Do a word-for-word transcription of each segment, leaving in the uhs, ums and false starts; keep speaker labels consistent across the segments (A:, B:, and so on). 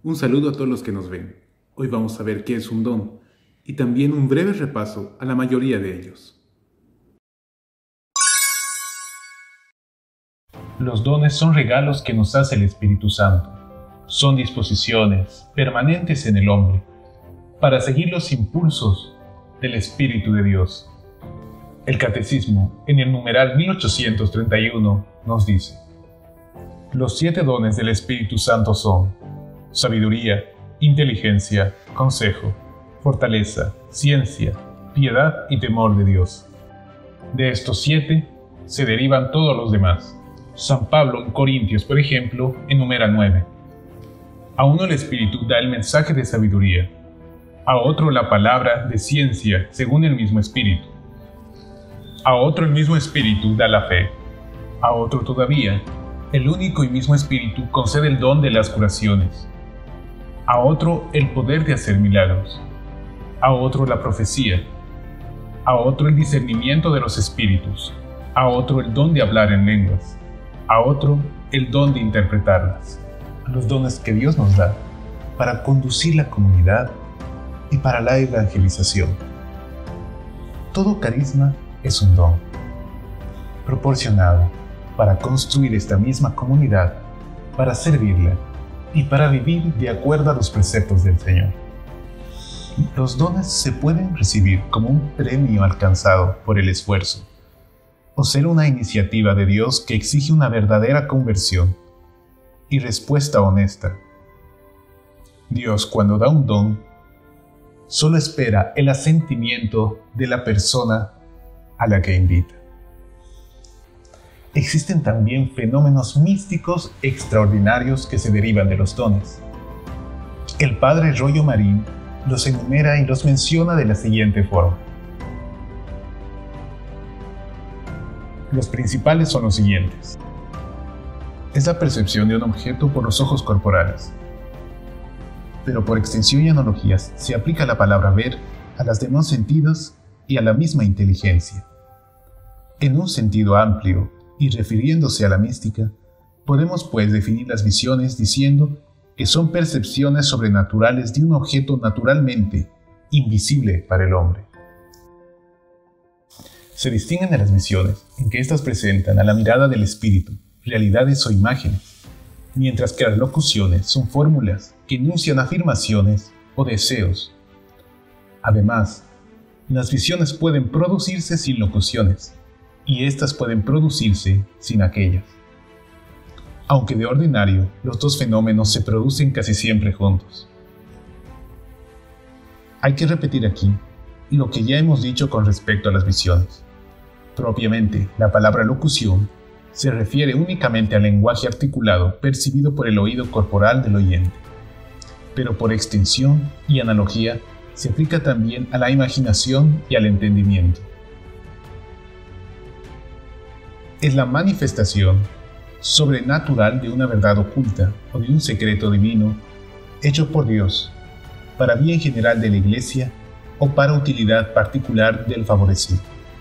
A: Un saludo a todos los que nos ven. Hoy vamos a ver qué es un don y también un breve repaso a la mayoría de ellos.
B: Los dones son regalos que nos hace el Espíritu Santo. Son disposiciones permanentes en el hombre para seguir los impulsos del Espíritu de Dios. El Catecismo, en el numeral mil ochocientos treinta y uno, nos dice: los siete dones del Espíritu Santo son sabiduría, inteligencia, consejo, fortaleza, ciencia, piedad y temor de Dios. De estos siete se derivan todos los demás. San Pablo en Corintios, por ejemplo, enumera nueve. A uno el Espíritu da el mensaje de sabiduría, a otro la palabra de ciencia según el mismo Espíritu, a otro el mismo Espíritu da la fe, a otro todavía el único y mismo Espíritu concede el don de las curaciones, a otro el poder de hacer milagros, a otro la profecía, a otro el discernimiento de los espíritus, a otro el don de hablar en lenguas, a otro el don de interpretarlas. Los dones que Dios nos da para conducir la comunidad y para la evangelización. Todo carisma es un don, proporcionado para construir esta misma comunidad, para servirla y para vivir de acuerdo a los preceptos del Señor. Los dones se pueden recibir como un premio alcanzado por el esfuerzo, o ser una iniciativa de Dios que exige una verdadera conversión y respuesta honesta. Dios, cuando da un don, solo espera el asentimiento de la persona a la que invita. Existen también fenómenos místicos extraordinarios que se derivan de los dones. El padre Rollo Marín los enumera y los menciona de la siguiente forma. Los principales son los siguientes. Es la percepción de un objeto por los ojos corporales. Pero por extensión y analogías se aplica la palabra ver a los demás sentidos y a la misma inteligencia. En un sentido amplio, y refiriéndose a la mística, podemos pues definir las visiones diciendo que son percepciones sobrenaturales de un objeto naturalmente invisible para el hombre. Se distinguen de las visiones en que éstas presentan a la mirada del espíritu realidades o imágenes, mientras que las locuciones son fórmulas que enuncian afirmaciones o deseos. Además, las visiones pueden producirse sin locuciones, y éstas pueden producirse sin aquellas. Aunque de ordinario, los dos fenómenos se producen casi siempre juntos. Hay que repetir aquí lo que ya hemos dicho con respecto a las visiones. Propiamente, la palabra locución se refiere únicamente al lenguaje articulado percibido por el oído corporal del oyente, pero por extensión y analogía se aplica también a la imaginación y al entendimiento. Es la manifestación sobrenatural de una verdad oculta o de un secreto divino hecho por Dios para bien general de la Iglesia o para utilidad particular del favorecido.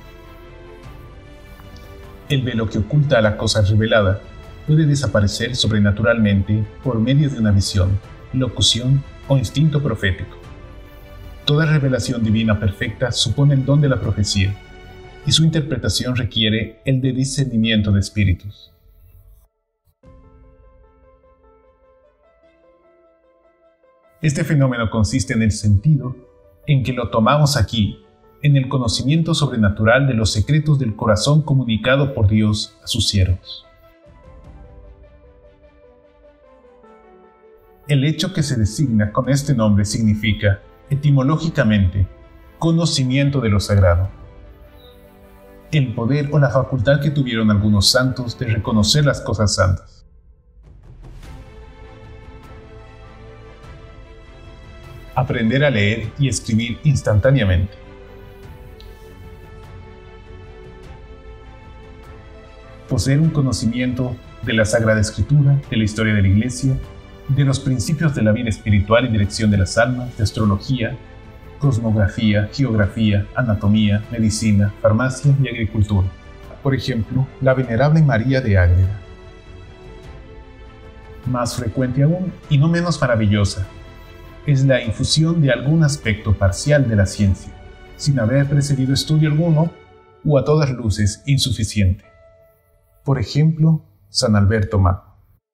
B: El velo que oculta a la cosa revelada puede desaparecer sobrenaturalmente por medio de una visión, locución o instinto profético. Toda revelación divina perfecta supone el don de la profecía, y su interpretación requiere el de discernimiento de espíritus. Este fenómeno consiste en el sentido en que lo tomamos aquí, en el conocimiento sobrenatural de los secretos del corazón comunicado por Dios a sus siervos. El hecho que se designa con este nombre significa, etimológicamente, conocimiento de lo sagrado. El poder o la facultad que tuvieron algunos santos de reconocer las cosas santas. Aprender a leer y escribir instantáneamente. Poseer un conocimiento de la Sagrada Escritura, de la historia de la Iglesia, de los principios de la vida espiritual y dirección de las almas, de astrología, cosmografía, geografía, anatomía, medicina, farmacia y agricultura. Por ejemplo, la venerable María de Ágreda. Más frecuente aún, y no menos maravillosa, es la infusión de algún aspecto parcial de la ciencia, sin haber precedido estudio alguno o a todas luces insuficiente. Por ejemplo, San Alberto Magno.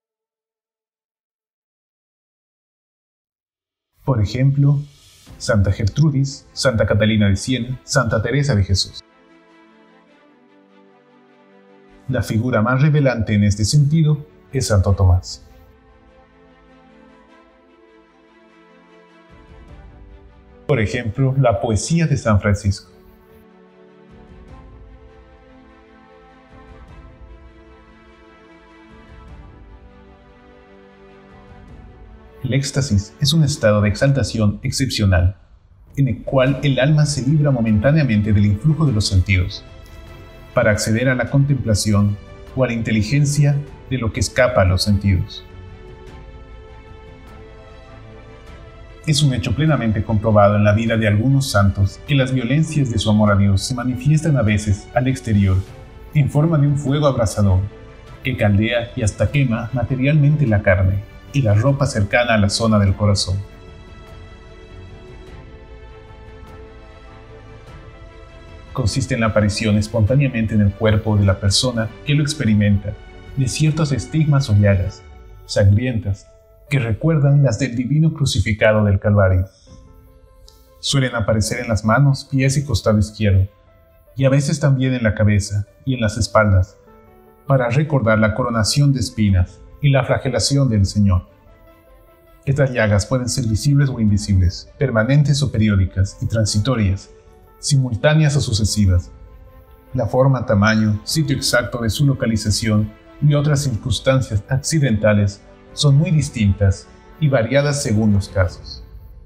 B: Por ejemplo, Santa Gertrudis, Santa Catalina de Siena, Santa Teresa de Jesús. La figura más revelante en este sentido es Santo Tomás. Por ejemplo, la poesía de San Francisco. El éxtasis es un estado de exaltación excepcional, en el cual el alma se libra momentáneamente del influjo de los sentidos, para acceder a la contemplación o a la inteligencia de lo que escapa a los sentidos. Es un hecho plenamente comprobado en la vida de algunos santos que las violencias de su amor a Dios se manifiestan a veces al exterior en forma de un fuego abrasador que caldea y hasta quema materialmente la carne y la ropa cercana a la zona del corazón. Consiste en la aparición espontáneamente en el cuerpo de la persona que lo experimenta de ciertos estigmas o llagas sangrientas que recuerdan las del divino crucificado del Calvario. Suelen aparecer en las manos, pies y costado izquierdo, y a veces también en la cabeza y en las espaldas, para recordar la coronación de espinas y la flagelación del Señor. Estas llagas pueden ser visibles o invisibles, permanentes o periódicas y transitorias, simultáneas o sucesivas. La forma, tamaño, sitio exacto de su localización y otras circunstancias accidentales son muy distintas y variadas según los casos.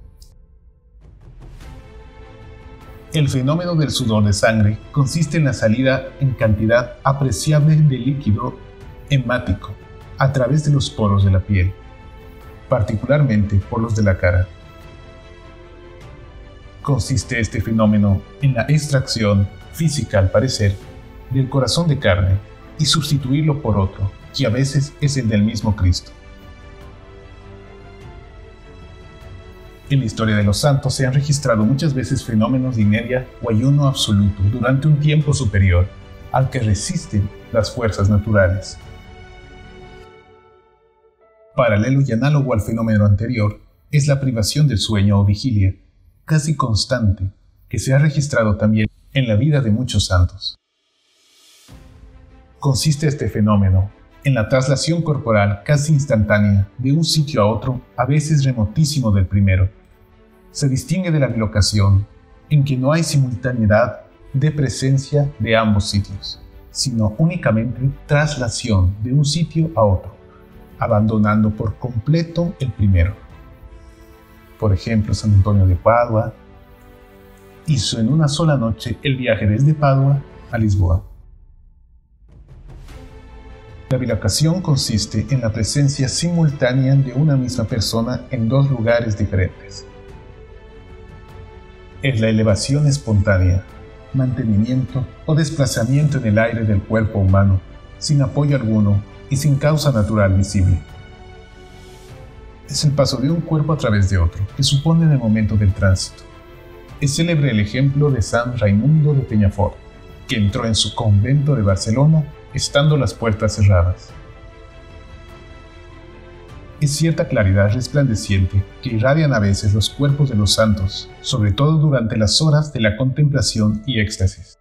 B: El fenómeno del sudor de sangre consiste en la salida en cantidad apreciable de líquido hemático a través de los poros de la piel, particularmente por los de la cara. Consiste este fenómeno en la extracción física, al parecer, del corazón de carne y sustituirlo por otro, que a veces es el del mismo Cristo. En la historia de los santos se han registrado muchas veces fenómenos de inercia o ayuno absoluto durante un tiempo superior al que resisten las fuerzas naturales. Paralelo y análogo al fenómeno anterior es la privación del sueño o vigilia, casi constante, que se ha registrado también en la vida de muchos santos. Consiste este fenómeno en la traslación corporal casi instantánea de un sitio a otro, a veces remotísimo del primero. Se distingue de la bilocación en que no hay simultaneidad de presencia de ambos sitios, sino únicamente traslación de un sitio a otro, abandonando por completo el primero. Por ejemplo, San Antonio de Padua hizo en una sola noche el viaje desde Padua a Lisboa. La bilocación consiste en la presencia simultánea de una misma persona en dos lugares diferentes. Es la elevación espontánea, mantenimiento o desplazamiento en el aire del cuerpo humano, sin apoyo alguno y sin causa natural visible. Es el paso de un cuerpo a través de otro, que supone en el momento del tránsito. Es célebre el ejemplo de San Raimundo de Peñafort, que entró en su convento de Barcelona estando las puertas cerradas. Es cierta claridad resplandeciente que irradian a veces los cuerpos de los santos, sobre todo durante las horas de la contemplación y éxtasis.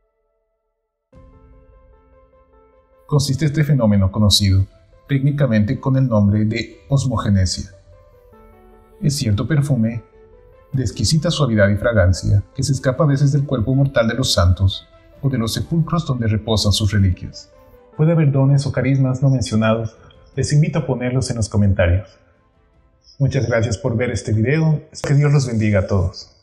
B: Consiste este fenómeno conocido técnicamente con el nombre de osmogenesia. Es cierto perfume de exquisita suavidad y fragancia que se escapa a veces del cuerpo mortal de los santos o de los sepulcros donde reposan sus reliquias. Puede haber dones o carismas no mencionados. Les invito a ponerlos en los comentarios. Muchas gracias por ver este video. Que Dios los bendiga a todos.